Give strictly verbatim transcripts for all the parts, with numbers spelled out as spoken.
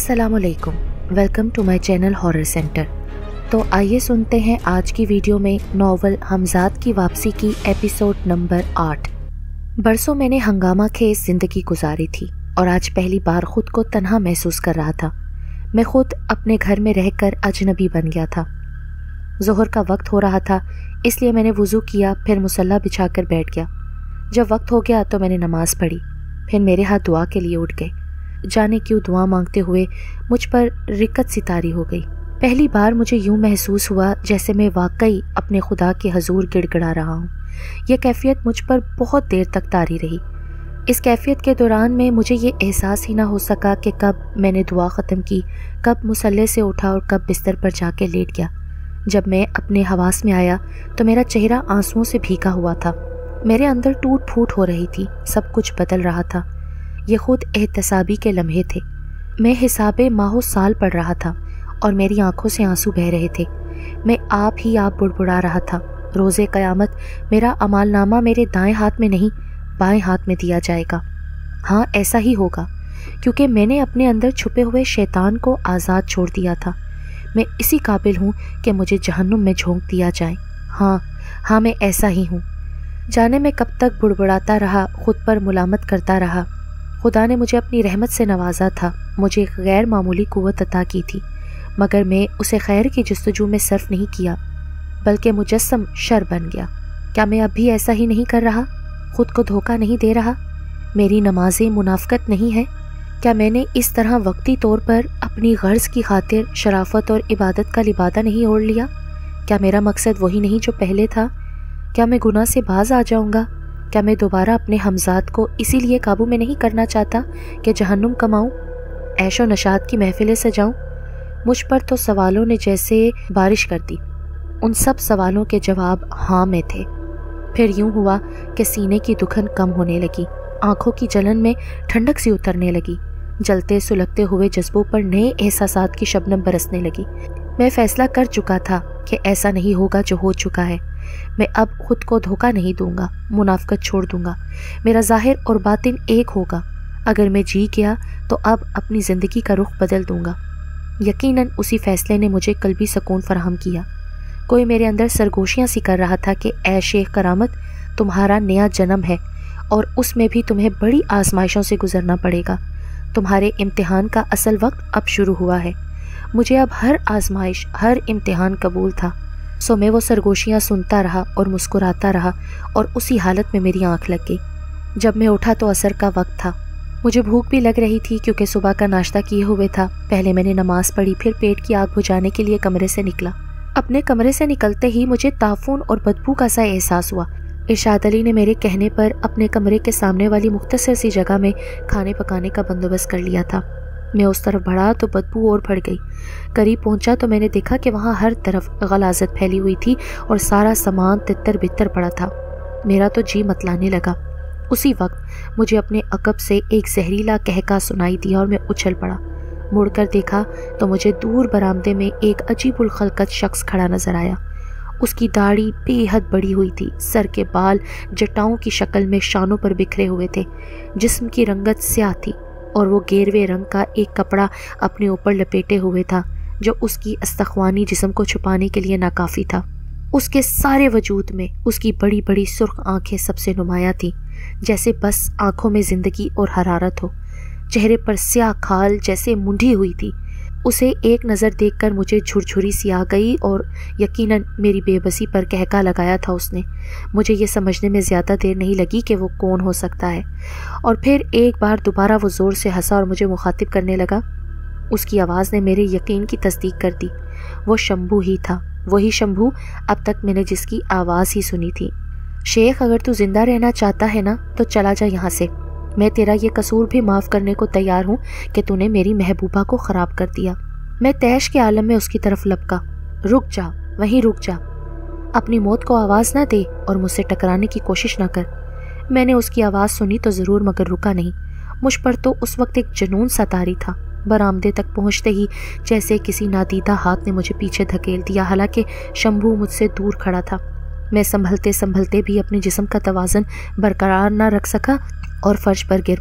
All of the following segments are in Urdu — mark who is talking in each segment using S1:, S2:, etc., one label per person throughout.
S1: अस्सलाम वालेकुम, welcome to my channel horror centre. तो आइए सुनते हैं आज की वीडियो में नॉवल हमजाद की वापसी की एपिसोड नंबर आठ। बरसों मैंने हंगामा खेज ज़िंदगी गुजारी थी और आज पहली बार खुद को तन्हा महसूस कर रहा था। मैं खुद अपने घर में रहकर अजनबी बन गया था। ज़ोहर का वक्त हो रहा था, इसलिए मैंने वुज़ू किया, फिर मुसल्ला बिछाकर बैठ गया। जब वक्त हो गया तो मैंने नमाज़ पढ़ी, फिर मेरे हाथ दुआ के लिए उठ गए। जाने क्यों दुआ मांगते हुए मुझ पर रिक्कत सी तारी हो गई। पहली बार मुझे यूं महसूस हुआ जैसे मैं वाकई अपने खुदा के हजूर गिड़गिड़ा रहा हूँ। यह कैफियत मुझ पर बहुत देर तक तारी रही। इस कैफियत के दौरान में मुझे ये एहसास ही ना हो सका कि कब मैंने दुआ ख़त्म की, कब मुसल्ले से उठा और कब बिस्तर पर जाके लेट गया। जब मैं अपने हवास में आया तो मेरा चेहरा आंसुओं से भीगा हुआ था। मेरे अंदर टूट फूट हो रही थी, सब कुछ बदल रहा था। ये खुद एहतसाबी के लम्हे थे। मैं हिसाबे माहो साल पढ़ रहा था और मेरी आंखों से आंसू बह रहे थे। मैं आप ही आप बुड़बुड़ा रहा था, रोज़े क़यामत मेरा अमालनामा मेरे दाएं हाथ में नहीं बाएं हाथ में दिया जाएगा। हाँ, ऐसा ही होगा, क्योंकि मैंने अपने अंदर छुपे हुए शैतान को आज़ाद छोड़ दिया था। मैं इसी काबिल हूँ कि मुझे जहन्नुम में झोंक दिया जाए। हाँ हाँ मैं ऐसा ही हूँ। जाने मैं कब तक बुड़बुड़ाता रहा, खुद पर मुलामत करता रहा। खुदा ने मुझे अपनी रहमत से नवाजा था, मुझे एक गैर मामूली कुव्वत अता की थी, मगर मैं उसे खैर की जस्तजू में सर्फ नहीं किया, बल्कि मुजस्सम शर बन गया। क्या मैं अब भी ऐसा ही नहीं कर रहा? खुद को धोखा नहीं दे रहा? मेरी नमाजें मुनाफकत नहीं है? क्या मैंने इस तरह वक्ती तौर पर अपनी गर्ज की खातिर शराफत और इबादत का लिबादा नहीं ओढ़ लिया? क्या मेरा मकसद वही नहीं जो पहले था? क्या मैं गुनाह से बाज आ जाऊंगा? क्या मैं दोबारा अपने हमजाद को इसीलिए काबू में नहीं करना चाहता कि जहन्नुम कमाऊं, ऐशो नशात की महफिलें सजाऊं? मुझ पर तो सवालों ने जैसे बारिश कर दी। उन सब सवालों के जवाब हाँ में थे। फिर यूं हुआ कि सीने की दुखन कम होने लगी, आंखों की जलन में ठंडक सी उतरने लगी, जलते सुलगते हुए जज्बों पर नए एहसासात की शबनम बरसने लगी। मैं फैसला कर चुका था कि ऐसा नहीं होगा जो हो चुका है। मैं अब खुद को धोखा नहीं दूंगा, मुनाफकत छोड़ दूंगा। मेरा ज़ाहिर और बातिन एक होगा। अगर मैं जी गया तो अब अपनी ज़िंदगी का रुख बदल दूंगा। यकीनन उसी फैसले ने मुझे कल्बी सुकून फराहम किया। कोई मेरे अंदर सरगोशियाँ सी कर रहा था कि ऐ शेख करामत, तुम्हारा नया जन्म है और उसमें भी तुम्हें बड़ी आजमाइशों से गुजरना पड़ेगा। तुम्हारे इम्तिहान का असल वक्त अब शुरू हुआ है। मुझे अब हर आजमाइश, हर इम्तिहान कबूल था। सो मैं वो सरगोशियाँ सुनता रहा और मुस्कुराता रहा और उसी हालत में मेरी आंख लग गई। जब मैं उठा तो असर का वक्त था। मुझे भूख भी लग रही थी क्योंकि सुबह का नाश्ता किए हुए था। पहले मैंने नमाज पढ़ी, फिर पेट की आग बुझाने के लिए कमरे से निकला। अपने कमरे से निकलते ही मुझे ताफून और बदबू का सा एहसास हुआ। इरशाद अली ने मेरे कहने पर अपने कमरे के सामने वाली मुख्तसर सी जगह में खाने पकाने का बंदोबस्त कर लिया था। मैं उस तरफ बढ़ा तो बदबू और बढ़ गई। करीब पहुंचा तो मैंने देखा कि वहाँ हर तरफ गलाजत फैली हुई थी और सारा सामान तितर बितर पड़ा था। मेरा तो जी मतलाने लगा। उसी वक्त मुझे अपने अकब से एक जहरीला कहका सुनाई दिया और मैं उछल पड़ा। मुड़कर देखा तो मुझे दूर बरामदे में एक अजीबुल खलकत शख्स खड़ा नजर आया। उसकी दाढ़ी बेहद बड़ी हुई थी, सर के बाल जटाओं की शक्ल में शानों पर बिखरे हुए थे, जिस्म की रंगत स्याह थी और वो गेरवे रंग का एक कपड़ा अपने ऊपर लपेटे हुए था जो उसकी अस्तख्वानी जिस्म को छुपाने के लिए नाकाफी था। उसके सारे वजूद में उसकी बड़ी बड़ी सुर्ख आंखें सबसे नुमाया थीं, जैसे बस आंखों में जिंदगी और हरारत हो। चेहरे पर स्याह खाल जैसे मुंडी हुई थी। उसे एक नज़र देखकर मुझे झुरझुरी सी आ गई और यकीनन मेरी बेबसी पर कहका लगाया था उसने। मुझे ये समझने में ज़्यादा देर नहीं लगी कि वो कौन हो सकता है, और फिर एक बार दोबारा वो ज़ोर से हंसा और मुझे मुखातिब करने लगा। उसकी आवाज़ ने मेरे यकीन की तस्दीक कर दी। वो शंभू ही था, वही शंभू अब तक मैंने जिसकी आवाज़ ही सुनी थी। शेख, अगर तू जिंदा रहना चाहता है ना तो चला जा यहाँ से। मैं तेरा ये कसूर भी माफ़ करने को तैयार हूँ कि तूने मेरी महबूबा को ख़राब कर दिया। मैं तैश के आलम में उसकी तरफ लपका। रुक जा, वहीं रुक जा, अपनी मौत को आवाज़ ना दे और मुझसे टकराने की कोशिश ना कर। मैंने उसकी आवाज़ सुनी तो ज़रूर, मगर रुका नहीं। मुझ पर तो उस वक्त एक जुनून सा तारी था। बरामदे तक पहुँचते ही जैसे किसी नादीदा हाथ ने मुझे पीछे धकेल दिया, हालांकि शंभू मुझसे दूर खड़ा था। मैं संभलते संभलते भी अपने जिस्म का तवाज़न बरकरार न रख सका और फर्श पर गिर पड़ा।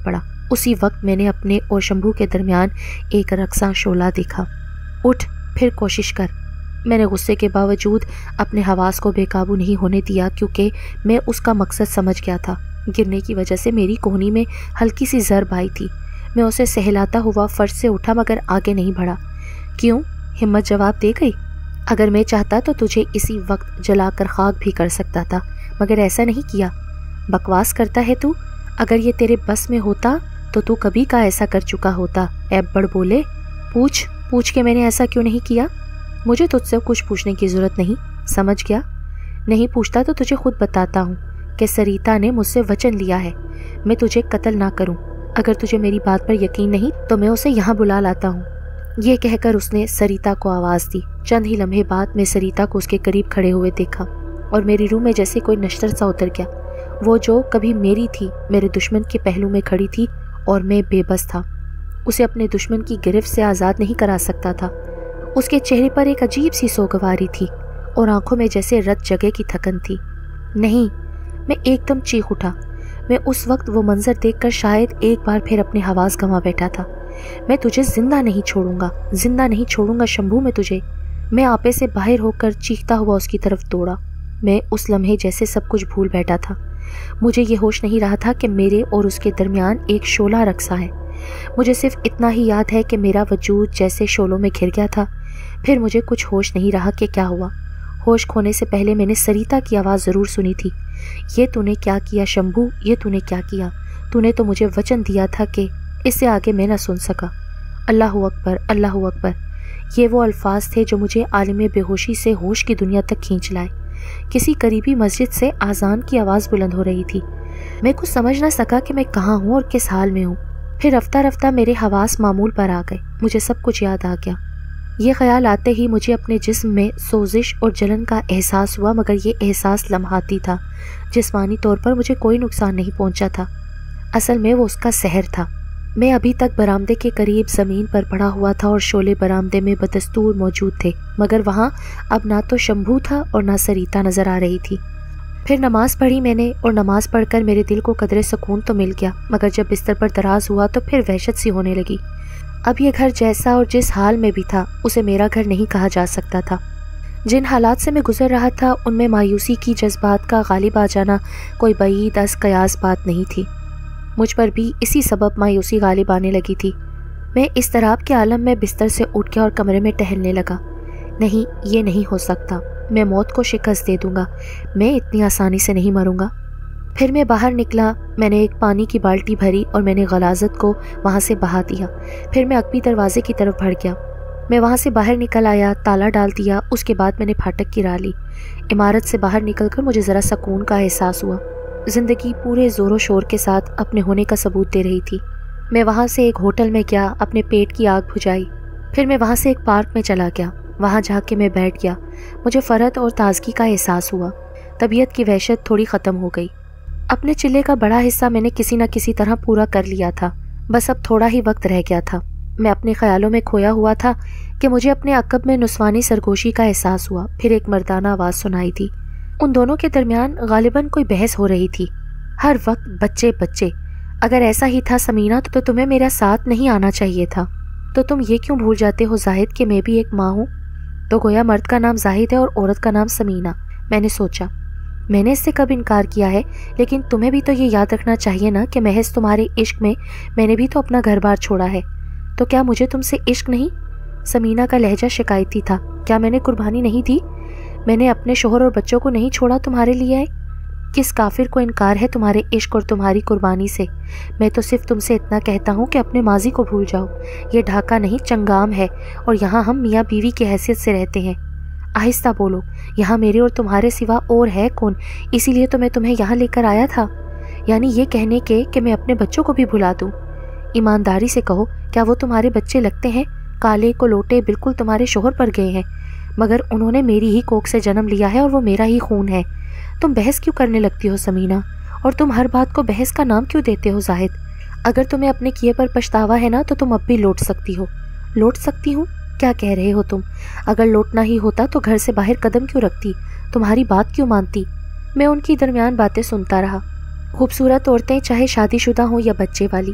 S1: اسی وقت میں نے اپنے اور شمبھو کے درمیان ایک رقصاں شعلہ دیکھا۔ اٹھ، پھر کوشش کر۔ میں نے غصے کے باوجود اپنے حواس کو بے قابو نہیں ہونے دیا، کیونکہ میں اس کا مقصد سمجھ گیا تھا۔ گرنے کی وجہ سے میری کوہنی میں ہلکی سی ضرب آئی تھی۔ میں اسے سہلاتا ہوا فرش سے اٹھا مگر آگے نہیں بڑھا۔ کیوں؟ ہمت جواب دے گئی۔ اگر میں چاہتا تو تجھے اسی وقت جلا کر خاک بھی کر سکتا تھا، مگر ایسا نہیں کیا۔ بکواس کرتا ہے تو؟ اگر یہ تیرے بس میں ہوتا تو تو کبھی کا ایسا کر چکا ہوتا۔ ایب بڑھ بولے۔ پوچھ پوچھ کے میں نے ایسا کیوں نہیں کیا؟ مجھے تجھ سے کچھ پوچھنے کی ضرورت نہیں، سمجھ گیا؟ نہیں پوچھتا تو تجھے خود بتاتا ہوں کہ سریتا نے مجھ سے وچن لیا ہے میں تجھے قتل نہ کروں۔ اگر تجھے میری بات پر یقین نہیں تو میں اسے یہاں بلا لاتا ہوں۔ یہ کہہ کر اس نے سریتا کو آواز دی۔ چند ہی لمحے بعد میں سریتا کو اس کے قریب کھڑے ہوئے دیکھا اور میری روح میں جیسے کوئی نشتر سا اتر گیا۔ وہ جو کبھی میری تھی میرے دشمن کے پہلو میں کھڑی تھی اور میں بے بس تھا۔ اسے اپنے دشمن کی گرفت سے آزاد نہیں کرا سکتا تھا۔ اس کے چہرے پر ایک عجیب سی سوگواری تھی اور آنکھوں میں جیسے رت جگہ کی تھکن تھی۔ نہیں، میں ایک دم چیخ اٹھا۔ میں اس وقت وہ منظر دیکھ کر شاید ایک بار پھر اپنے حواس گنوا بیٹھا تھا۔ میں تجھے زندہ نہیں چھوڑوں گا، زندہ نہیں چھوڑوں گا شمبھو میں تجھے۔ میں آپے سے باہر ہو کر چیختا ہوا اس کی طرف دوڑا۔ میں اس لمحے جیسے سب کچھ بھول بیٹھا تھا۔ مجھے یہ ہوش نہیں رہا تھا کہ میرے اور اس کے درمیان ایک شعلہ رقصا ہے۔ مجھے صرف اتنا ہی یاد ہے کہ میرا وجود جیسے شعلوں میں گھر گیا تھا۔ پھر مجھے کچھ ہوش نہیں رہا کہ کیا ہوا۔ ہوش کھونے سے پہلے میں نے سریتا کی آواز ضرور سنی تھی۔ یہ تو نے کیا کیا شمبھو، یہ تو نے کیا کیا؟ تو نے تو مجھے وچن دیا تھا کہ اس سے آگے میں نہ سن سکا۔ اللہ اکبر، اللہ اکبر، یہ وہ الفاظ تھے جو مجھے عالم بے ہوشی سے ہوش کی دنیا تک کھینچ لائے۔ کسی قریبی مسجد سے آذان کی آواز بلند ہو رہی تھی۔ میں کچھ سمجھ نہ سکا کہ میں کہاں ہوں اور کس حال میں ہوں۔ پھر رفتہ رفتہ میرے حواس معمول پر آ گئے۔ مجھے سب کچھ یاد آ گیا۔ یہ خیال آتے ہی مجھے اپنے جسم میں سوزش اور جلن کا احساس ہوا، مگر یہ احساس لمحاتی تھا۔ جسمانی طور پر مجھے کوئی نقصان نہیں پہنچا تھا۔ اصل میں وہ اس کا سحر تھا۔ میں ابھی تک برآمدے کے قریب زمین پر پڑا ہوا تھا اور شعلے برآمدے میں بدستور موجود تھے، مگر وہاں اب نہ تو شمبھو تھا اور نہ سریتا نظر آ رہی تھی۔ پھر نماز پڑھی میں نے، اور نماز پڑھ کر میرے دل کو قدرے سکون تو مل گیا، مگر جب بستر پر دراز ہوا تو پھر وحشت سی ہونے لگی۔ اب یہ گھر جیسا اور جس حال میں بھی تھا اسے میرا گھر نہیں کہا جا سکتا تھا۔ جن حالات سے میں گزر رہا تھا ان میں مایوسی کی جذبات کا غالب آ جانا کوئی بعید از قیاس بات نہیں تھی۔ مجھ پر بھی اسی سبب مایوسی غالب آنے لگی تھی۔ میں اضطراب کے عالم میں بستر سے اٹھ گیا اور کمرے میں ٹہلنے لگا۔ نہیں، یہ نہیں ہو سکتا، میں موت کو شکست دے دوں گا، میں اتنی آسانی سے نہیں مروں گا۔ پھر میں باہر نکلا، میں نے ایک پانی کی بالٹی بھری اور میں نے غلاظت کو وہاں سے بہا دیا۔ پھر میں عقبی دروازے کی طرف بڑھ گیا۔ میں وہاں سے باہر نکل آیا، تالا ڈال دیا، اس کے بعد میں نے پھاٹک گرا لی۔ عمارت سے باہر نکل کر مجھے ذرا سکون کا احساس ہوا۔ زندگی پورے زور و شور کے ساتھ اپنے ہونے کا ثبوت دے رہی تھی۔ میں وہاں سے ایک ہوٹل میں گیا، اپنے پیٹ کی آگ بجھائی۔ پھر میں وہاں سے ایک پارک میں چلا گیا، وہاں جا کے میں بیٹھ گیا۔ مجھے فرحت اور تازگی کا احساس ہوا۔ طبیعت کی وحشت تھوڑی ختم ہو گئی۔ اپنے چلے کا بڑا حصہ میں نے کسی نہ کسی طرح پورا کر لیا تھا، بس اب تھوڑا ہی وقت رہ گیا تھا۔ میں اپنے خیالوں میں کھویا ہوا تھا کہ مجھے اپنے عقب میں نسوانی سرگوشی کا احساس ہوا۔ پھر ایک مردانہ آواز سنائی دی۔ ان دونوں کے درمیان غالباً کوئی بحث ہو رہی تھی۔ ہر وقت بچے بچے۔ اگر ایسا ہی تھا سمینہ تو تمہیں میرا ساتھ نہیں آنا چاہیے تھا۔ تو تم یہ کیوں بھول جاتے ہو زاہد کہ میں بھی ایک ماں ہوں؟ تو گویا مرد کا نام زاہد ہے اور عورت کا نام سمینہ۔ میں نے سوچا، میں نے اس سے کب انکار کیا ہے؟ لیکن تمہیں بھی تو یہ یاد رکھنا چاہیے نا کہ محض تمہارے عشق میں میں نے بھی تو اپنا گھر بار چھوڑا ہے۔ تو کیا مجھے تم سے عشق نہیں؟ سمینہ کا لہجہ شکایتی تھا۔ کیا میں نے قربانی نہیں دی؟ میں نے اپنے شوہر اور بچوں کو نہیں چھوڑا تمہارے لیے؟ کس کافر کو انکار ہے تمہارے عشق اور تمہاری قربانی سے؟ میں تو صرف تم سے اتنا کہتا ہوں کہ اپنے ماضی کو بھول جاؤ۔ یہ ڈھاکہ نہیں چنگام ہے، اور یہاں ہم میاں بیوی کی حیثیت سے رہتے ہیں۔ آہستہ بولو، یہاں میرے اور تمہارے سوا اور ہے کون؟ اسی لیے تو میں تمہیں یہاں لے کر آیا تھا، یعنی یہ کہنے کے کہ میں اپنے بچوں کو بھی بھلا دوں۔ ایمانداری سے کہو، کیا وہ تمہارے بچے لگتے ہیں؟ کالے کو لوٹے بالکل تمہارے شوہر پر گئے ہیں، مگر انہوں نے میری ہی کوکھ سے جنم لیا ہے اور وہ میرا ہی خون ہے۔ تم بحث کیوں کرنے لگتی ہو سمینہ؟ اور تم ہر بات کو بحث کا نام کیوں دیتے ہو زاہد؟ اگر تمہیں اپنے کیے پر پچھتاوا ہے نا تو تم اب بھی لوٹ سکتی ہو۔ لوٹ سکتی ہوں؟ کیا کہہ رہے ہو تم؟ اگر لوٹنا ہی ہوتا تو گھر سے باہر قدم کیوں رکھتی؟ تمہاری بات کیوں مانتی؟ میں ان کی درمیان باتیں سنتا رہا۔ خوبصورت عورتیں چاہے شادی شدہ ہوں یا بچے والی،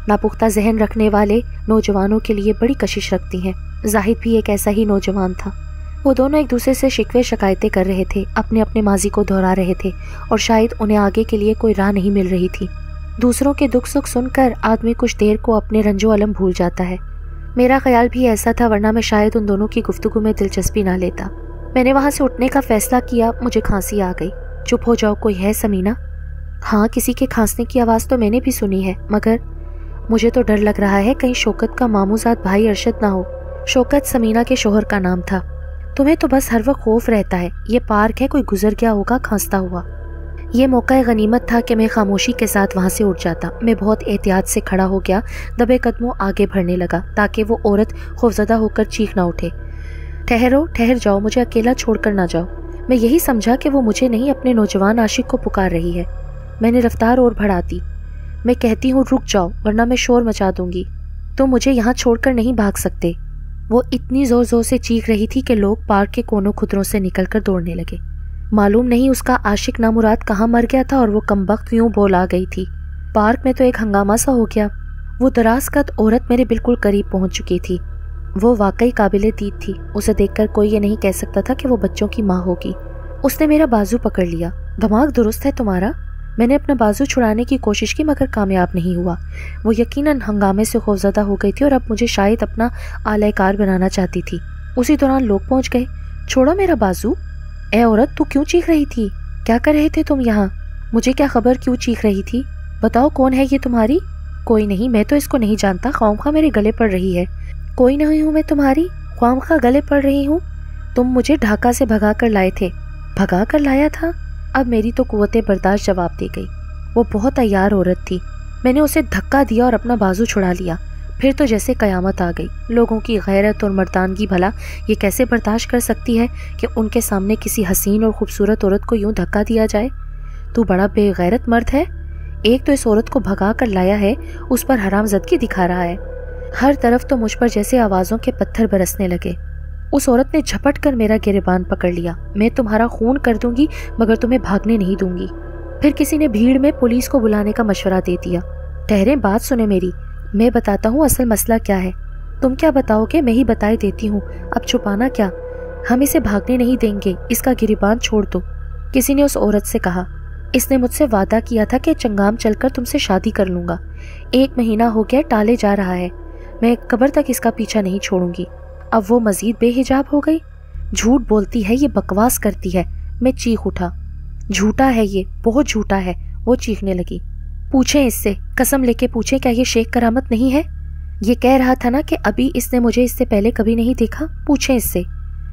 S1: ناپختہ ذہن رکھنے والے نوجوانوں کے لیے بڑی کشش رکھتی ہیں۔ زاہد بھی ایک ایسا ہی نوجوان تھا۔ وہ دونوں ایک دوسرے سے شکوے شکایتیں کر رہے تھے، اپنے اپنے ماضی کو دہرا رہے تھے، اور شاید انہیں آگے کے لیے کوئی راہ نہیں مل رہی تھی۔ دوسروں کے دکھ سکھ سن کر آدمی کچھ دیر کو اپنے رنج و الم بھول جاتا ہے۔ میرا خیال بھی ایسا تھا، ورنہ میں شاید ان دونوں کی گفتگو میں دلچسپی نہ لیتا۔ میں نے وہاں سے اٹھنے کا فیصلہ کیا۔ مجھے کھانسی آ گئی۔ چپ ہو جاؤ، کوئی ہے سمینا؟ ہاں، کسی کے کھانسنے کی آواز تو میں نے بھی سنی ہے، مگر مجھے تو ڈر لگ رہا ہے کہیں شوکت کا ماموزاد بھائی ارشد نہ ہو۔ شوکت سمینا کے شوہر کا نام تھا۔ تمہیں تو بس ہر وقت خوف رہتا ہے، یہ پارک ہے، کوئی گزر گیا ہوگا کھانستا ہوا۔ یہ موقع غنیمت تھا کہ میں خاموشی کے ساتھ وہاں سے اٹھ جاتا۔ میں بہت احتیاط سے کھڑا ہو گیا، دبے قدموں آگے بڑھنے لگا تاکہ وہ عورت خوفزدہ ہو کر چیخ نہ اٹھے۔ ٹھہرو، ٹھہر جاؤ، مجھے اکیلا چھوڑ کر نہ جاؤ۔ میں یہی سمجھا کہ وہ مجھے نہیں اپنے نوجوان عاشق کو پکار رہی ہے۔ میں نے رفتار اور بڑھا دی۔ میں کہتی ہوں رک جاؤ، ورنہ میں شور مچا دوں گی۔ تم مجھے یہاں چھوڑ کر نہیں بھاگ سکتے۔ وہ اتنی زور زور سے چیخ رہی تھی کہ لوگ پارک کے کونوں خطروں سے نکل کر دوڑنے لگے۔ معلوم نہیں اس کا عاشق نامراد کہاں مر گیا تھا اور وہ کمبخت یوں بول آ گئی تھی۔ پارک میں تو ایک ہنگامہ سا ہو گیا۔ وہ دراز قد عورت میرے بالکل قریب پہنچ چکی تھی۔ وہ واقعی قابل دید تھی۔ اسے دیکھ کر کوئی یہ نہیں کہہ سکتا تھا کہ وہ بچوں کی ماں ہوگی۔ اس نے میرا بازو پکڑ لیا۔ دماغ درست ہے تمہارا؟ میں نے اپنا بازو چھڑانے کی کوشش کی مگر کامیاب نہیں ہوا۔ وہ یقیناً ہنگامے سے خوفزدہ ہو گئی تھی اور اب مجھے شاید اپنا آلائے کار بنانا چاہتی تھی۔ اسی دوران لوگ پہنچ گئے۔ چھوڑو میرا بازو۔ اے عورت، تو کیوں چیخ رہی تھی؟ کیا کر رہے تھے تم یہاں؟ مجھے کیا خبر کیوں چیخ رہی تھی؟ بتاؤ کون ہے یہ تمہاری؟ کوئی نہیں، میں تو اس کو نہیں جانتا، خواہ میرے گلے پڑ رہی ہے۔ کوئی نہیں ہوں میں تمہاری، خواہ گلے پڑ رہی ہوں۔ تم مجھے ڈھاکہ سے بھگا کر لائے تھے۔ بھگا کر لایا تھا؟ اب میری تو قوت برداشت جواب دے گئی۔ وہ بہت عیار عورت تھی۔ میں نے اسے دھکا دیا اور اپنا بازو چھڑا لیا۔ پھر تو جیسے قیامت آ گئی۔ لوگوں کی غیرت اور مردانگی بھلا یہ کیسے برداشت کر سکتی ہے کہ ان کے سامنے کسی حسین اور خوبصورت عورت کو یوں دھکا دیا جائے؟ تو بڑا بے غیرت مرد ہے۔ ایک تو اس عورت کو بھگا کر لایا ہے، اس پر حرام زدگی دکھا رہا ہے۔ ہر طرف تو مجھ پر جیسے آوازوں کے پتھر برسنے لگے۔ اس عورت نے جھپٹ کر میرا گریبان پکڑ لیا۔ میں تمہارا خون کر دوں گی مگر تمہیں بھاگنے نہیں دوں گی۔ پھر کسی نے بھیڑ میں پولیس کو بلانے کا مشورہ دے دیا۔ ٹھہرے، بات سنیں میری، میں بتاتا ہوں اصل مسئلہ کیا ہے۔ تم کیا بتاؤ گے؟ میں ہی بتائے دیتی ہوں، اب چھپانا کیا؟ ہم اسے بھاگنے نہیں دیں گے، اس کا گریبان چھوڑ دو۔ کسی نے اس عورت سے کہا۔ اس نے مجھ سے وعدہ کیا تھا کہ چنگام چل کر تم سے شادی کر لوں گا۔ ایک مہینہ ہو گیا ٹالے جا رہا ہے۔ میں قبر تک اس کا پیچھا نہیں چھوڑوں گی۔ اب وہ مزید بے حجاب ہو گئی۔ جھوٹ بولتی ہے، یہ بکواس کرتی ہے۔ میں چیخ اٹھا۔ جھوٹا ہے یہ، بہت جھوٹا ہے۔ وہ چیخنے لگی۔ پوچھیں اس سے، قسم لے کے پوچھیں، کیا یہ شیخ کرامت نہیں ہے؟ یہ کہہ رہا تھا نا کہ ابھی اس نے مجھے اس سے پہلے کبھی نہیں دیکھا۔ پوچھیں اس سے۔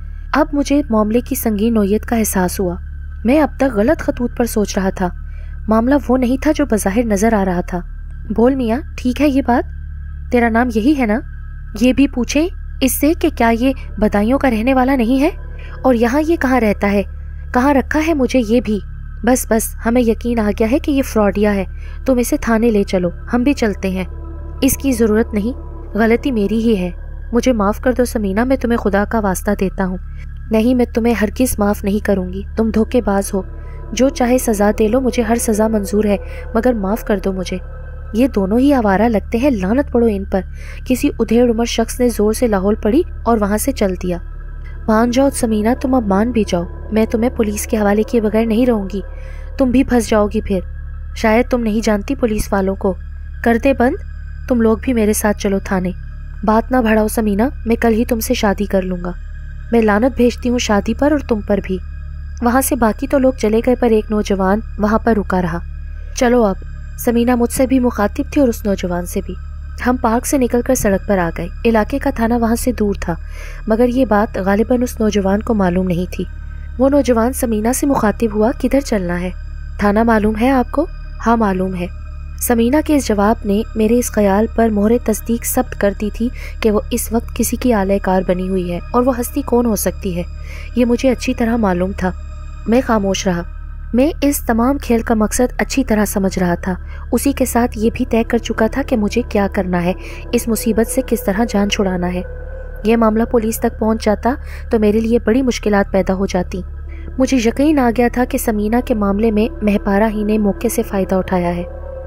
S1: اب مجھے معاملے کی سنگین نوعیت کا احساس ہوا۔ میں اب تک غلط خطوط پر سوچ رہا تھا۔ معاملہ وہ نہیں تھا جو بظاہر نظر آ رہا تھا۔ بول میاں، ٹھیک ہے یہ بات؟ تیرا نام یہی ہے نا؟ یہ بھی پوچھیں اس سے کہ کیا یہ بدایوں کا رہنے والا نہیں ہے؟ اور یہاں یہ کہاں رہتا ہے؟ کہاں رکھا ہے مجھے یہ بھی؟ بس بس، ہمیں یقین آ گیا ہے کہ یہ فراڈیا ہے۔ تم اسے تھانے لے چلو، ہم بھی چلتے ہیں۔ اس کی ضرورت نہیں، غلطی میری ہی ہے۔ مجھے معاف کر دو سمینا، میں تمہیں خدا کا واسطہ دیتا ہوں۔ نہیں، میں تمہیں ہرگز معاف نہیں کروں گی۔ تم دھوکے باز ہو۔ جو چاہے سزا دے لو، مجھے ہر سزا منظور ہے، مگر معاف کر دو مجھے۔ یہ دونوں ہی آوارہ لگتے ہیں، لعنت پڑو ان پر۔ کسی ادھیڑ عمر شخص نے زور سے لاہور پڑی اور وہاں سے چل دیا۔ مان جاؤ سمینا، تم اب مان بھی جاؤ۔ میں تمہیں پولیس کے حوالے کیے بغیر نہیں رہوں گی۔ تم بھی پھنس جاؤ گی پھر۔ شاید تم نہیں جانتی پولیس والوں کو۔ کر دے بند، تم لوگ بھی میرے ساتھ چلو تھانے۔ بات نہ بڑھاؤ سمینا، میں کل ہی تم سے شادی کر لوں گا۔ میں لعنت بھیجتی ہوں شادی پر اور تم پر بھی۔ وہاں سے باقی تو لوگ چلے گئے پر ایک نوجوان وہاں پر رکا رہا۔ چلو اب۔ سمینا مجھ سے بھی مخاطب تھی اور اس نوجوان سے بھی۔ ہم پارک سے نکل کر سڑک پر آ گئے۔ علاقے کا تھانہ وہاں سے دور تھا، مگر یہ بات غالباً اس نوجوان کو معلوم نہیں تھی۔ وہ نوجوان سمینا سے مخاطب ہوا، کدھر چلنا ہے؟ تھانہ معلوم ہے آپ کو؟ ہاں معلوم ہے۔ سمینا کے اس جواب نے میرے اس خیال پر مہر تصدیق ثبت کر دی تھی کہ وہ اس وقت کسی کی آلہ کار بنی ہوئی ہے، اور وہ ہستی کون ہو سکتی ہے یہ مجھے اچھی طرح معلوم تھا۔ میں خاموش رہا۔ میں اس تمام کھیل کا مقصد اچھی طرح سمجھ رہا تھا۔ اسی کے ساتھ یہ بھی طے کر چکا تھا کہ مجھے کیا کرنا ہے، اس مصیبت سے کس طرح جان چھڑانا ہے۔ یہ معاملہ پولیس تک پہنچ جاتا تو میرے لیے بڑی مشکلات پیدا ہو جاتی۔ مجھے یقین آ گیا تھا کہ سمینا کے معاملے میں مہپارہ ہی نے موقع سے فائدہ اٹھایا ہے۔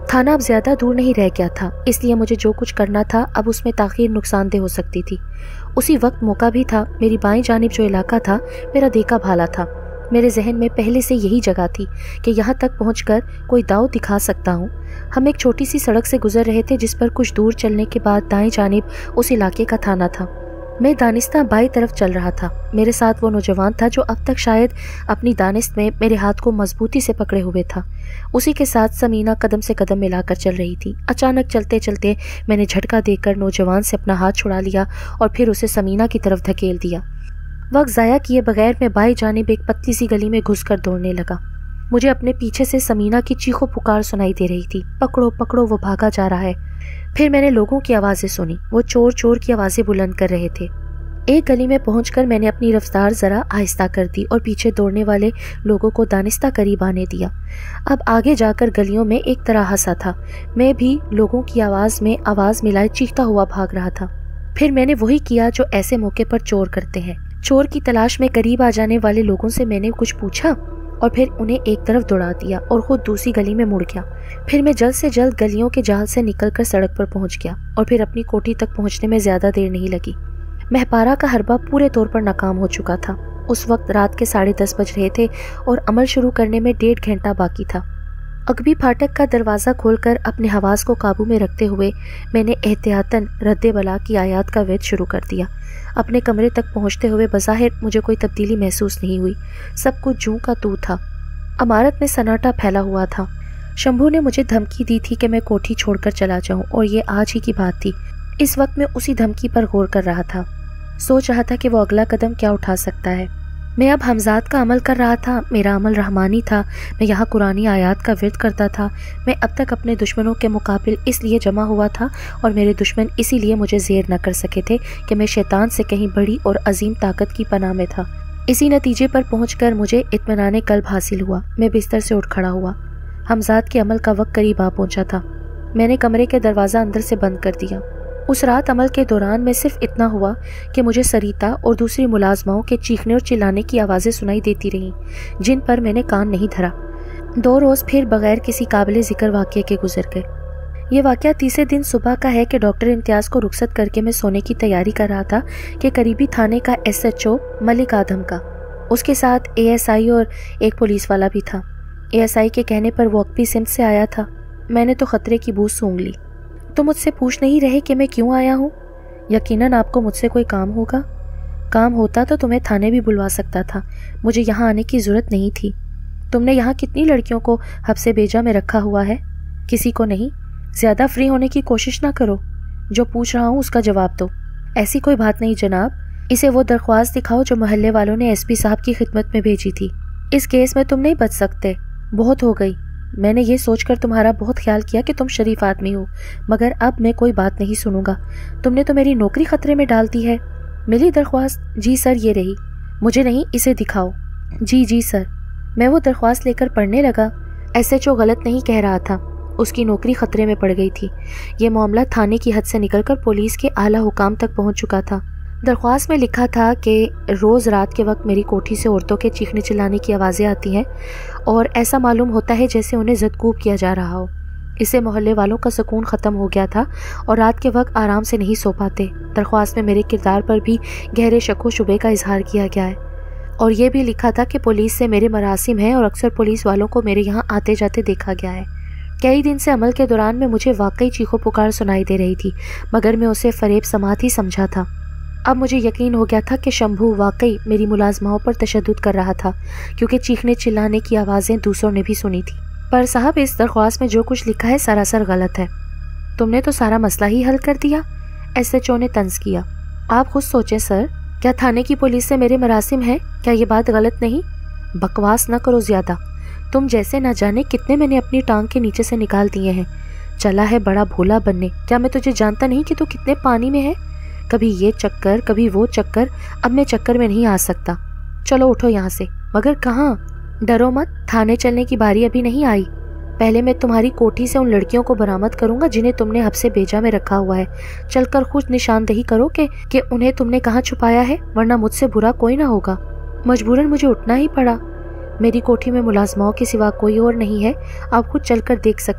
S1: थाना अब ज्यादा दूर नहीं रह गया था, इसलिए मुझे जो कुछ करना था अब उसमें ताख़ीर नुकसानदेह हो सकती थी। उसी वक्त मौका भी था। मेरी बाईं जानिब जो इलाका था मेरा देखा भाला था। मेरे जहन में पहले से यही जगह थी कि यहाँ तक पहुँचकर कोई दाव दिखा सकता हूँ। हम एक छोटी सी सड़क से गुजर रहे थे जिस पर कुछ दूर चलने के बाद दाएं जानिब उस इलाके का थाना था। मैं दानिस्ता बाई तरफ चल रहा था। मेरे साथ वो नौजवान था जो अब तक शायद अपनी दानिस्त में मेरे हाथ को मजबूती से पकड़े हुए था। उसी के साथ समीना कदम से कदम मिलाकर चल रही थी। अचानक चलते चलते मैंने झटका देकर नौजवान से अपना हाथ छुड़ा लिया और फिर उसे समीना की तरफ धकेल दिया। वक्त ज़ाया किए बगैर मैं बाई जानिब एक पतली सी गली में घुसकर दौड़ने लगा। मुझे अपने पीछे से समीना की चीखो पुकार सुनाई दे रही थी, पकड़ो पकड़ो, वो भागा जा रहा है। फिर मैंने लोगों की आवाज़ें सुनी, वो चोर चोर की आवाज़ें बुलंद कर रहे थे। एक गली में पहुंचकर मैंने अपनी रफ्तार ज़रा आहिस्ता कर दी और पीछे दौड़ने वाले लोगों को दानिस्ता करीब आने दिया। अब आगे जाकर गलियों में एक तरह सा था। मैं भी लोगों की आवाज़ में आवाज़ मिलाए चीखता हुआ भाग रहा था। फिर मैंने वही किया जो ऐसे मौके पर चोर करते हैं। चोर की तलाश में करीब आ जाने वाले लोगों से मैंने कुछ पूछा और फिर उन्हें एक तरफ दौड़ा दिया और खुद दूसरी गली में मुड़ गया। फिर मैं जल्द से जल्द गलियों के जाल से निकलकर सड़क पर पहुंच गया और फिर अपनी कोठी तक पहुंचने में ज्यादा देर नहीं लगी। महपारा का हरबा पूरे तौर पर नाकाम हो चुका था। उस वक्त रात के साढ़े दस बज रहे थे और अमल शुरू करने में डेढ़ घंटा बाकी था। अगबी फाटक का दरवाज़ा खोलकर अपने हवास को काबू में रखते हुए मैंने एहतियातन रद्दे बला की आयात का वेद शुरू कर दिया। अपने कमरे तक पहुंचते हुए बज़ाहिर मुझे कोई तब्दीली महसूस नहीं हुई। सब कुछ जूं का तू था। इमारत में सन्नाटा फैला हुआ था। शंभू ने मुझे धमकी दी थी कि मैं कोठी छोड़कर चला जाऊं और ये आज ही की बात थी। इस वक्त मैं उसी धमकी पर गौर कर रहा था। सोच रहा था कि वो अगला कदम क्या उठा सकता है। मैं अब हमजाद का अमल कर रहा था। मेरा अमल रहमानी था। मैं यहाँ कुरानी आयात का विर्द करता था। मैं अब तक अपने दुश्मनों के मुकाबिल इसलिए जमा हुआ था और मेरे दुश्मन इसीलिए मुझे ज़ेर न कर सके थे कि मैं शैतान से कहीं बड़ी और अजीम ताकत की पनाह में था। इसी नतीजे पर पहुंचकर मुझे इत्मीनान कल्ब हासिल हुआ। मैं बिस्तर से उठ खड़ा हुआ। हमजाद के अमल का वक्त करीब आ पहुंचा था। मैंने कमरे के दरवाज़ा अंदर से बंद कर दिया। उस रात अमल के दौरान में सिर्फ इतना हुआ कि मुझे सरीता और दूसरी मुलाजमाओं के चीखने और चिल्लाने की आवाज़ें सुनाई देती रहीं, जिन पर मैंने कान नहीं धरा। दो रोज़ फिर बगैर किसी काबिल ज़िक्र वाक़ये के गुजर गए। ये वाक़या तीसरे दिन सुबह का है कि डॉक्टर इम्तियाज़ को रुखसत करके मैं सोने की तैयारी कर रहा था कि करीबी थाने का S H O Malik Adam का, उसके साथ ए एस आई और एक पुलिस वाला भी था। ए एस आई के कहने पर वो अकबी सिमत से आया था। मैंने तो ख़तरे की बू सूंघ ली। तो मुझसे पूछ नहीं रहे कि मैं क्यों आया हूँ? यकीनन आपको मुझसे कोई काम होगा। काम होता तो तुम्हें थाने भी बुलवा सकता था। मुझे यहाँ आने की ज़रूरत नहीं थी। तुमने यहाँ कितनी लड़कियों को हब्से बेजा में रखा हुआ है? किसी को नहीं। ज़्यादा फ्री होने की कोशिश ना करो। जो पूछ रहा हूँ उसका जवाब दो। ऐसी कोई बात नहीं जनाब। इसे वो दरख्वास्त दिखाओ जो मोहल्ले वालों ने एस पी साहब की खिदमत में भेजी थी। इस केस में तुम नहीं बच सकते। बहुत हो गई। मैंने ये सोचकर तुम्हारा बहुत ख्याल किया कि तुम शरीफ आदमी हो, मगर अब मैं कोई बात नहीं सुनूंगा। तुमने तो मेरी नौकरी खतरे में डाल दी है। मिली दरख्वास्त? जी सर, ये रही। मुझे नहीं, इसे दिखाओ। जी जी सर। मैं वो दरख्वास्त लेकर पढ़ने लगा। एस एच ओ गलत नहीं कह रहा था। उसकी नौकरी खतरे में पड़ गई थी। ये मामला थाने की हद से निकलकर पुलिस के आला हुकाम तक पहुंच चुका था। दरख्वास्त में लिखा था कि रोज़ रात के वक्त मेरी कोठी से औरतों के चीखने चिल्लाने की आवाज़ें आती हैं और ऐसा मालूम होता है जैसे उन्हें ज़दकूब किया जा रहा हो। इससे मोहल्ले वालों का सुकून ख़त्म हो गया था और रात के वक्त आराम से नहीं सो पाते। दरख्वास्त में मेरे किरदार पर भी गहरे शक व शुबे का इजहार किया गया है और ये भी लिखा था कि पुलिस से मेरे मरासिम हैं और अक्सर पुलिस वालों को मेरे यहाँ आते जाते देखा गया है। कई दिन से अमल के दौरान में मुझे वाकई चीखो पुकार सुनाई दे रही थी, मगर मैं उसे फरेब समात ही समझा था। अब मुझे यकीन हो गया था कि शंभू वाकई मेरी मुलाजमाओं पर तशद्दुद कर रहा था, क्योंकि चीखने चिल्लाने की आवाज़ें दूसरों ने भी सुनी थी। पर साहब, इस दरख्वास्त में जो कुछ लिखा है सरासर गलत है। तुमने तो सारा मसला ही हल कर दिया। एस एच ओ ने तंज किया। आप खुद सोचें सर, क्या थाने की पुलिस से मेरे मरासिम हैं? क्या ये बात गलत नहीं? बकवास न करो ज़्यादा। तुम जैसे ना जाने कितने मैंने अपनी टांग के नीचे से निकाल दिए हैं। चला है बड़ा भोला बनने। क्या मैं तुझे जानता नहीं कि तू कितने पानी में है? कभी ये चक्कर, कभी वो चक्कर। अब मैं चक्कर में नहीं आ सकता। चलो उठो यहाँ से। मगर कहाँ? डरो मत, थाने चलने की बारी अभी नहीं आई। पहले मैं तुम्हारी कोठी से उन लड़कियों को बरामद करूंगा जिन्हें तुमने हब्से बेजा में रखा हुआ है। चलकर खुद निशानदही करो कि, कि उन्हें तुमने कहाँ छुपाया है, वरना मुझसे बुरा कोई ना होगा। मजबूरन मुझे उठना ही पड़ा। मेरी कोठी में मुलाजमाओं के सिवा कोई और नहीं है। आप खुद चलकर देख सकते हैं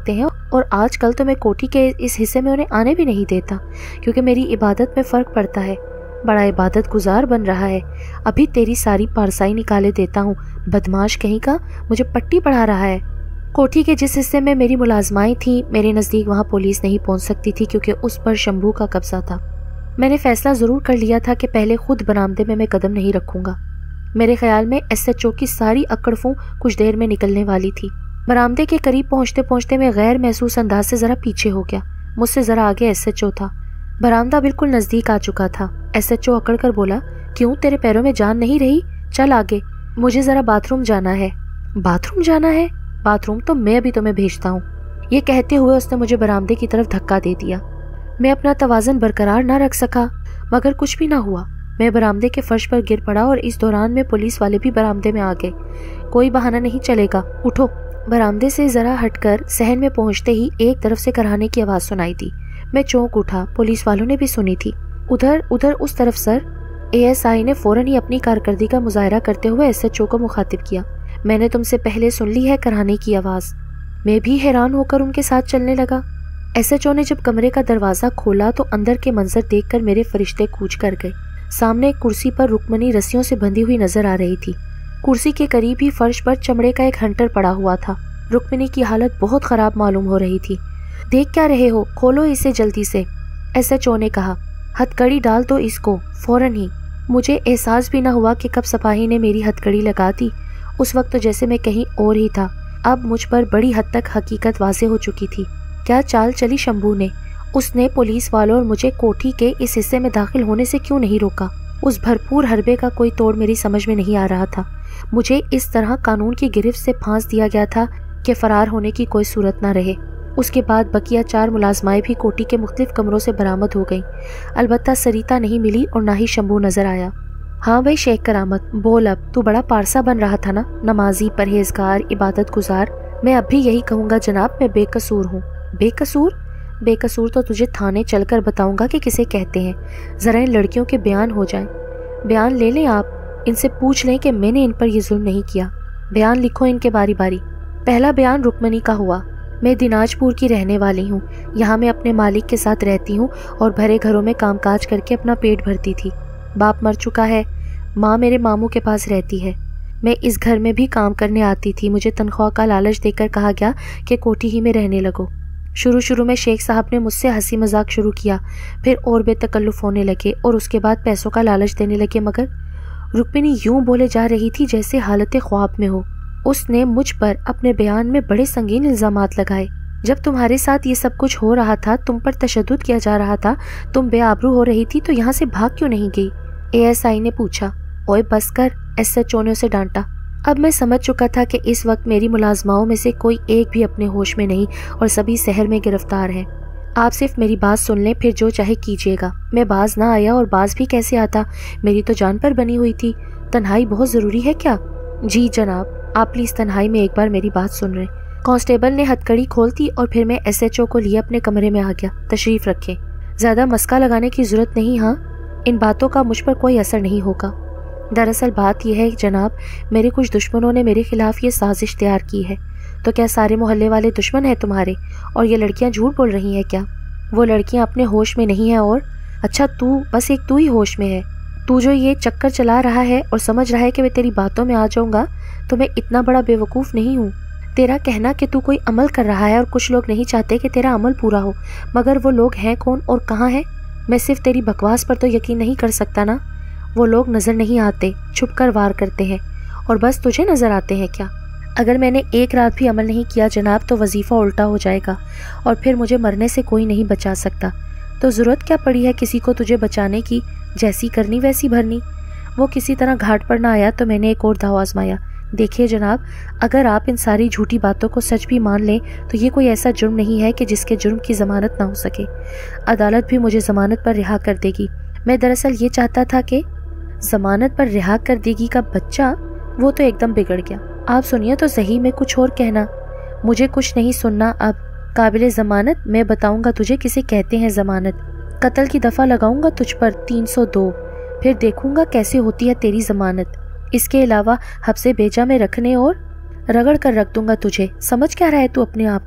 S1: اور آج کل تو میں کوٹھی کے اس حصے میں انہیں آنے بھی نہیں دیتا کیونکہ میری عبادت میں فرق پڑتا ہے۔ بڑا عبادت گزار بن رہا ہے، ابھی تیری ساری پارسائی نکالے دیتا ہوں، بدماش کہیں کا، مجھے پٹی پڑھا رہا ہے۔ کوٹھی کے جس حصے میں میری ملازمائیں تھیں، میرے نزدیک وہاں پولیس نہیں پہنچ سکتی تھی کیونکہ اس پر شمبھو کا قبضہ تھا۔ میں نے فیصلہ ضرور کر لیا تھا کہ پہلے خود برآمدے میں میں قدم نہیں رکھوں گا۔ میرے خیال میں ایس ایچ او کی ساری اکڑفوں کچھ دیر میں نکلنے والی تھی۔ برآمدے کے قریب پہنچتے پہنچتے میں غیر محسوس انداز سے ذرا پیچھے ہو گیا۔ مجھ سے ذرا آگے ایس ایچ او تھا۔ برآمدہ بالکل نزدیک آ چکا تھا۔ ایس ایچ او اکڑ کر بولا، کیوں تیرے پیروں میں جان نہیں رہی؟ چل آگے، مجھے ذرا باتھ روم جانا ہے۔ باتھ روم جانا ہے؟ باتھ روم تو میں ابھی تمہیں بھیجتا ہوں۔ یہ کہتے ہوئے اس نے مجھے برآمدے کی طرف دھکا دے دیا۔ میں اپنا توازن برقرار نہ رکھ سکا مگر کچھ بھی نہ ہوا۔ میں برآمدے کے فرش پر گر پڑا اور اس دوران میں پولیس والے بھی برآمدے میں آ گئے۔ کوئی بہانہ نہیں چلے گا، اٹھو۔ برآمدے سے ذرا ہٹ کر صحن میں پہنچتے ہی ایک طرف سے کراہنے کی آواز سنائی دی۔ میں چونک اٹھا، پولیس والوں نے بھی سنی تھی۔ ادھر ادھر اس طرف سر۔ اے ایس آئی نے فوراً ہی اپنی کارکردگی کا مظاہرہ کرتے ہوئے ایس ایچ او کو مخاطب کیا، میں نے تم سے پہلے سن لی ہے کراہنے کی آواز۔ میں بھی حیران ہو کر ان کے ساتھ چلنے لگا۔ ایس ایچ او نے جب کمرے کا دروازہ کھولا تو اندر کے منظر دیکھ کر میرے فرشتے کوچ کر گئے۔ سامنے ایک کرسی پر رکمنی رسیوں سے بندھی ہوئی نظر آ رہی تھی۔ کرسی کے قریب ہی فرش پر چمڑے کا ایک ہنٹر پڑا ہوا تھا۔ رکمنی کی حالت بہت خراب معلوم ہو رہی تھی۔ دیکھ کیا رہے ہو، کھولو اسے جلدی سے، ایس ایچ او نے کہا۔ ہتھ کڑی ڈال دو اس کو فوراً ہی۔ مجھے احساس بھی نہ ہوا کہ کب سپاہی نے میری ہتھ کڑی لگا دی۔ اس وقت تو جیسے میں کہیں اور ہی تھا۔ اب مجھ پر بڑی حد تک حقیقت واضح ہو چکی تھی۔ کیا چال چلی شمبھو نے؟ اس نے پولیس والوں اور مجھے کوٹھی کے اس حصے میں داخل ہونے سے کیوں نہیں روکا؟ اس بھرپور حربے کا کوئی توڑ میری سمجھ میں نہیں آ رہا تھا۔ مجھے اس طرح قانون کی گرفت سے پھانس دیا گیا تھا کہ فرار ہونے کی کوئی صورت نہ رہے۔ اس کے بعد بقیہ چار ملازمائیں بھی کوٹھی کے مختلف کمروں سے برآمد ہو گئیں۔ البتہ سریتا نہیں ملی اور نہ ہی شمبھو نظر آیا۔ ہاں بھائی شیخ کرامت، بول اب، تو بڑا پارسا بن رہا تھا نا، نمازی، پرہیزگار، عبادت گزار۔ میں اب بھی یہی کہوں گا جناب، میں بے قصور ہوں۔ بے قصور؟ بے قصور تو تجھے تھانے چل کر بتاؤں گا کہ کسے کہتے ہیں۔ ذرا ان لڑکیوں کے بیان ہو جائیں۔ بیان لے لیں آپ، ان سے پوچھ لیں کہ میں نے ان پر یہ ظلم نہیں کیا۔ بیان لکھو ان کے باری باری۔ پہلا بیان رکمنی کا ہوا۔ میں دیناج پور کی رہنے والی ہوں۔ یہاں میں اپنے مالک کے ساتھ رہتی ہوں اور بھرے گھروں میں کام کاج کر کے اپنا پیٹ بھرتی تھی۔ باپ مر چکا ہے، ماں میرے ماموں کے پاس رہتی ہے۔ میں اس گھر میں بھی کام کرنے آتی تھی۔ مجھے تنخواہ کا لالچ دے کر کہا گیا کہ کوٹھی ہی میں رہنے لگو۔ شروع شروع میں شیخ صاحب نے مجھ سے ہنسی مذاق شروع کیا، پھر اور بے تکلف ہونے لگے اور اس کے بعد پیسوں کا لالچ دینے لگے، مگر رکمنی یوں بولے جا رہی تھی جیسے حالت خواب میں ہو۔ اس نے مجھ پر اپنے بیان میں بڑے سنگین الزامات لگائے۔ جب تمہارے ساتھ یہ سب کچھ ہو رہا تھا، تم پر تشدد کیا جا رہا تھا، تم بے آبرو ہو رہی تھی، تو یہاں سے بھاگ کیوں نہیں گئی؟ اے ایس آئی نے پوچھا۔ اوئے بس کر، ایس ایچ او نے اسے ڈانٹا۔ اب میں سمجھ چکا تھا کہ اس وقت میری ملازماؤں میں سے کوئی ایک بھی اپنے ہوش میں نہیں اور سبھی سحر میں گرفتار ہیں۔ آپ صرف میری بات سن لیں، پھر جو چاہے کیجیے گا۔ میں باز نہ آیا اور باز بھی کیسے آتا، میری تو جان پر بنی ہوئی تھی۔ تنہائی بہت ضروری ہے کیا؟ جی جناب، آپ پلیز تنہائی میں ایک بار میری بات سن رہے۔ کانسٹیبل نے ہتھ کڑی کھولتی اور پھر میں ایس ایچ او کو لیے اپنے کمرے میں آ گیا۔ تشریف رکھیں، زیادہ مسکا لگانے کی ضرورت نہیں۔ ہاں، ان باتوں کا مجھ پر کوئی اثر نہیں ہوگا۔ دراصل بات یہ ہے جناب، میرے کچھ دشمنوں نے میرے خلاف یہ سازش تیار کی ہے۔ تو کیا سارے محلے والے دشمن ہیں تمہارے اور یہ لڑکیاں جھوٹ بول رہی ہیں کیا؟ وہ لڑکیاں اپنے ہوش میں نہیں ہیں اور اچھا تو بس ایک تو ہی ہوش میں ہے۔ تو جو یہ چکر چلا رہا ہے اور سمجھ رہا ہے کہ میں تیری باتوں میں آ جاؤں گا، تو میں اتنا بڑا بے وقوف نہیں ہوں۔ تیرا کہنا کہ تو کوئی عمل کر رہا ہے اور کچھ لوگ نہیں چاہتے کہ تیرا عمل پورا ہو، مگر وہ لوگ ہیں کون اور کہاں ہیں؟ میں صرف تیری بکواس پر تو یقین نہیں کر سکتا نا۔ وہ لوگ نظر نہیں آتے، چھپ کر وار کرتے ہیں، اور بس تجھے نظر آتے ہیں کیا؟ اگر میں نے ایک رات بھی عمل نہیں کیا جناب تو وظیفہ الٹا ہو جائے گا اور پھر مجھے مرنے سے کوئی نہیں بچا سکتا۔ تو ضرورت کیا پڑی ہے کسی کو تجھے بچانے کی؟ جیسی کرنی ویسی بھرنی۔ وہ کسی طرح گھاٹ پر نہ آیا تو میں نے ایک اور داؤ آزمایا۔ دیکھیے جناب، اگر آپ ان ساری جھوٹی باتوں کو سچ بھی مان لیں تو یہ کوئی ایسا جرم نہیں ہے کہ جس کے جرم کی ضمانت نہ ہو سکے۔ عدالت بھی مجھے ضمانت پر رہا کر دے گی۔ میں دراصل یہ چاہتا تھا کہ ضمانت پر رہا کر دے گی کا بچہ، وہ تو ایک دم بگڑ گیا۔ آپ سنیے تو صحیح، میں کچھ اور کہنا۔ مجھے کچھ نہیں سننا اب۔ قابل ضمانت میں بتاؤں گا تجھے کسے کہتے ہیں ضمانت۔ قتل کی دفعہ لگاؤں گا تجھ پر تین سو دو، پھر دیکھوں گا کیسے ہوتی ہے تیری ضمانت۔ اس کے علاوہ حبس بیجا میں رکھنے اور رگڑ کر رکھ دوں گا تجھے۔ سمجھ کیا رہا ہے تو اپنے آپ کو؟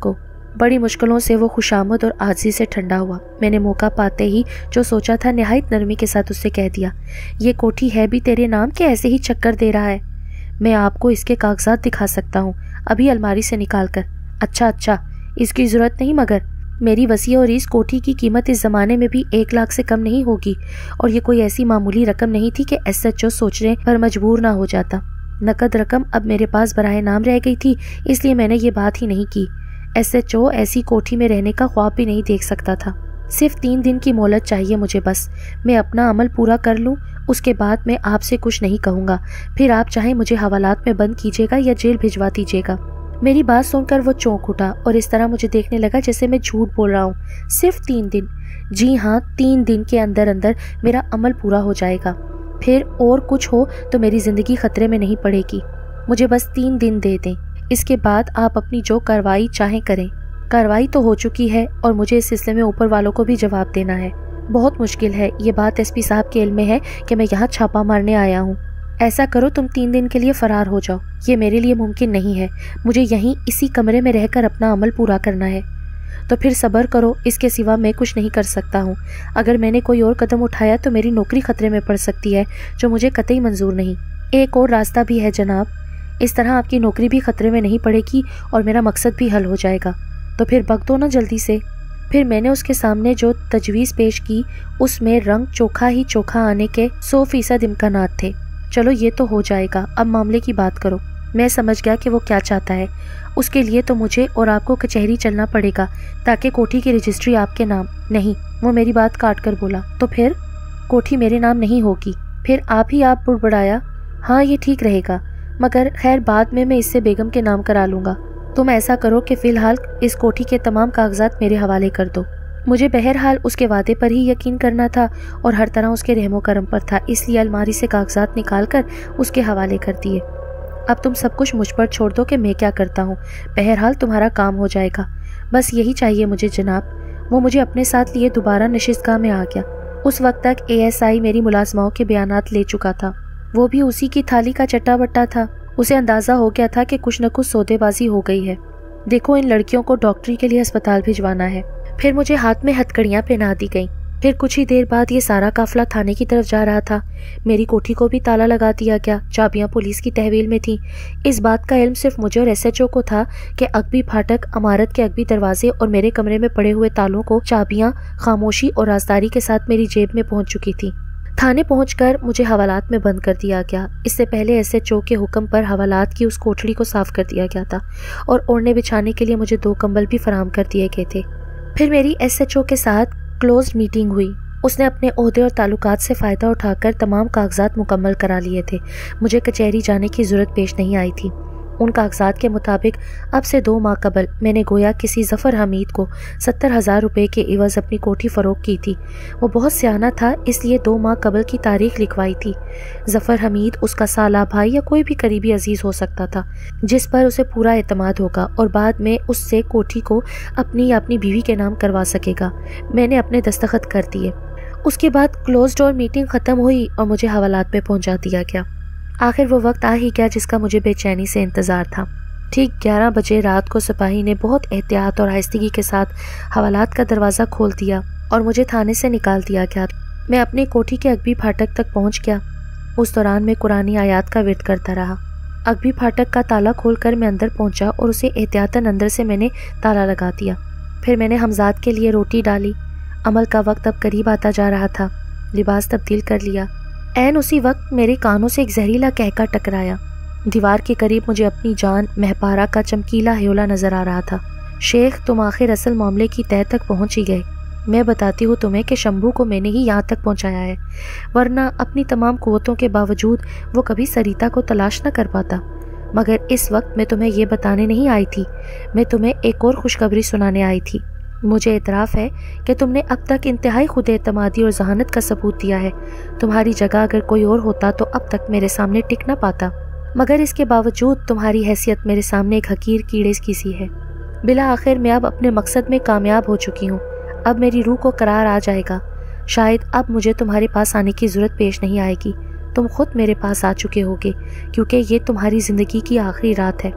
S1: बड़ी मुश्किलों से वो खुशामद और आजिज़ी से ठंडा हुआ। मैंने मौका पाते ही जो सोचा था नहायत नरमी के साथ उससे कह दिया, ये कोठी है भी तेरे नाम के ऐसे ही चक्कर दे रहा है? मैं आपको इसके कागजात दिखा सकता हूँ, अभी अलमारी से निकाल कर। अच्छा अच्छा, इसकी ज़रूरत नहीं, मगर मेरी वसीयत और इस कोठी की कीमत इस ज़माने में भी एक लाख से कम नहीं होगी, और ये कोई ऐसी मामूली रकम नहीं थी कि एस एच ओ सोचने पर मजबूर ना हो जाता। नकद रकम अब मेरे पास बराए नाम रह गई थी, इसलिए मैंने ये बात ही नहीं की। एस एच ओ ऐसी कोठी में रहने का ख्वाब भी नहीं देख सकता था। सिर्फ तीन दिन की मोहलत चाहिए मुझे बस। मैं अपना अमल पूरा कर लूँ, उसके बाद मैं आपसे कुछ नहीं कहूँगा। फिर आप चाहे मुझे हवालात में बंद कीजिएगा या जेल भिजवा दीजिएगा। मेरी बात सुनकर वो चौंक उठा और इस तरह मुझे देखने लगा जैसे मैं झूठ बोल रहा हूँ। सिर्फ तीन दिन? जी हाँ, तीन दिन के अंदर अंदर मेरा अमल पूरा हो जाएगा। फिर और कुछ हो तो मेरी ज़िंदगी खतरे में नहीं पड़ेगी। मुझे बस तीन दिन दे दें, इसके बाद आप अपनी जो कार्रवाई चाहें करें। कार्रवाई तो हो चुकी है और मुझे इस सिलसिले में ऊपर वालों को भी जवाब देना है। बहुत मुश्किल है, ये बात एस पी साहब के इल्म में है कि मैं यहाँ छापा मारने आया हूँ। ऐसा करो, तुम तीन दिन के लिए फ़रार हो जाओ। ये मेरे लिए मुमकिन नहीं है, मुझे यहीं इसी कमरे में रहकर अपना अमल पूरा करना है। तो फिर सब्र करो, इसके सिवा मैं कुछ नहीं कर सकता हूँ। अगर मैंने कोई और कदम उठाया तो मेरी नौकरी खतरे में पड़ सकती है, जो मुझे कतई मंजूर नहीं। एक और रास्ता भी है जनाब, इस तरह आपकी नौकरी भी खतरे में नहीं पड़ेगी और मेरा मकसद भी हल हो जाएगा। तो फिर बक दो ना जल्दी से। फिर मैंने उसके सामने जो तजवीज़ पेश की उसमें रंग चोखा ही चोखा आने के सौ फीसद इम्कानात थे। चलो ये तो हो जाएगा, अब मामले की बात करो। मैं समझ गया कि वो क्या चाहता है। उसके लिए तो मुझे और आपको कचहरी चलना पड़ेगा ताकि कोठी की रजिस्ट्री आपके नाम नहीं। वो मेरी बात काट कर बोला, तो फिर कोठी मेरे नाम नहीं होगी। फिर आप ही आप बुड़बड़ाया, हाँ ये ठीक रहेगा, मगर खैर बाद में मैं इससे बेगम के नाम करा लूँगा। तुम ऐसा करो कि फ़िलहाल इस कोठी के तमाम कागजात मेरे हवाले कर दो। मुझे बहरहाल उसके वादे पर ही यकीन करना था और हर तरह उसके रहमो करम पर था, इसलिए अलमारी से कागजात निकाल कर उसके हवाले कर दिए। अब तुम सब कुछ मुझ पर छोड़ दो कि मैं क्या करता हूँ। बहरहाल तुम्हारा काम हो जाएगा, बस यही चाहिए मुझे जनाब। वो मुझे अपने साथ लिए दोबारा नशिस्तगाह में आ गया। उस वक्त तक ए एस आई मेरी मुलाजमाओं के बयानात ले चुका था। वो भी उसी की थाली का चट्टा बट्टा था। उसे अंदाज़ा हो गया था कि कुछ न कुछ सौदेबाजी हो गई है। देखो, इन लड़कियों को डॉक्टरी के लिए अस्पताल भिजवाना है। फिर मुझे हाथ में हथकड़ियाँ पहना दी गईं। फिर कुछ ही देर बाद ये सारा काफिला थाने की तरफ जा रहा था। मेरी कोठी को भी ताला लगा दिया गया, चाबियां पुलिस की तहवील में थीं। इस बात का इल्म सिर्फ मुझे और एस एच ओ को था कि अगबी फाटक, इमारत के अगबी दरवाजे और मेरे कमरे में पड़े हुए तालों को चाबियां खामोशी और राजदारी के साथ मेरी जेब में पहुंच चुकी थी। थाने पहुंचकर मुझे हवालात में बंद कर दिया गया। इससे पहले एस एच ओ के हुक्म पर हवालात की उस कोठड़ी को साफ कर दिया गया था और ओढ़ने बिछाने के लिए मुझे दो कंबल भी फराहम कर दिए गए थे। फिर मेरी एस एच ओ के साथ क्लोज मीटिंग हुई। उसने अपने ओहदे और ताल्लुकात से फ़ायदा उठाकर तमाम कागजात मुकम्मल करा लिए थे। मुझे कचहरी जाने की ज़रूरत पेश नहीं आई थी। उन कागजात के मुताबिक अब से दो माह कबल मैंने गोया किसी ज़फ़र हमीद को सत्तर हज़ार रुपये के इवज़ अपनी कोठी फ़रोख्त की थी। वो बहुत सियाना था, इसलिए दो माह कबल की तारीख लिखवाई थी। ज़फ़र हमीद उसका साला भाई या कोई भी करीबी अजीज़ हो सकता था जिस पर उसे पूरा एतमाद होगा और बाद में उससे कोठी को अपनी या अपनी बीवी के नाम करवा सकेगा। मैंने अपने दस्तखत कर दिए। उसके बाद क्लोज डोर मीटिंग ख़त्म हुई और मुझे हवालात में पहुंचा दिया गया। आखिर वो वक्त आ ही गया जिसका मुझे बेचैनी से इंतज़ार था। ठीक ग्यारह बजे रात को सिपाही ने बहुत एहतियात और आहिस्तगी के साथ हवालात का दरवाज़ा खोल दिया और मुझे थाने से निकाल दिया गया। मैं अपनी कोठी के अगबी फाटक तक पहुंच गया। उस दौरान मैं कुरानी आयात का विर्द करता रहा। अगबी फाटक का ताला खोलकर मैं अंदर पहुंचा और उसे एहतियातन अंदर से मैंने ताला लगा दिया। फिर मैंने हमजाद के लिए रोटी डाली। अमल का वक्त अब करीब आता जा रहा था। लिबास तब्दील कर लिया। ऐन उसी वक्त मेरे कानों से एक जहरीला कहका टकराया। दीवार के करीब मुझे अपनी जान महपारा का चमकीला ह्योला नजर आ रहा था। शेख, तुम आखिर असल मामले की तह तक पहुंच ही गए। मैं बताती हूँ तुम्हें कि शंभू को मैंने ही यहाँ तक पहुँचाया है, वरना अपनी तमाम कुव्वतों के बावजूद वो कभी सरिता को तलाश न कर पाता। मगर इस वक्त मैं तुम्हें ये बताने नहीं आई थी, मैं तुम्हें एक और खुशखबरी सुनाने आई थी। मुझे इतराफ़ है कि तुमने अब तक इंतहाई खुद एतमादी और जहानत का सबूत दिया है। तुम्हारी जगह अगर कोई और होता तो अब तक मेरे सामने टिक न पाता, मगर इसके बावजूद तुम्हारी हैसियत मेरे सामने एक हकीर कीड़े की सी है। बिला आखिर मैं अब अपने मकसद में कामयाब हो चुकी हूँ। अब मेरी रूह को करार आ जाएगा। शायद अब मुझे तुम्हारे पास आने की ज़रूरत पेश नहीं आएगी। तुम खुद मेरे पास आ चुके होगे, क्योंकि ये तुम्हारी ज़िंदगी की आखिरी रात है।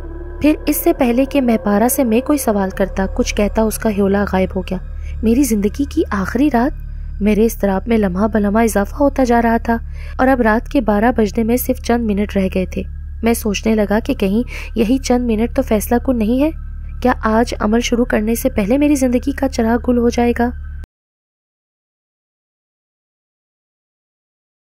S1: پھر اس سے پہلے کہ میں پارا سے میں کوئی سوال کرتا کچھ کہتا اس کا ہیولا غائب ہو گیا۔ میری زندگی کی آخری رات؟ میرے اضطراب میں لمحہ بلمحہ اضافہ ہوتا جا رہا تھا اور اب رات کے بارہ بجنے میں صرف چند منٹ رہ گئے تھے۔ میں سوچنے لگا کہ کہیں یہی چند منٹ تو فیصلہ کن نہیں ہے؟ کیا آج عمل شروع کرنے سے پہلے میری زندگی کا چراغ گل ہو جائے گا؟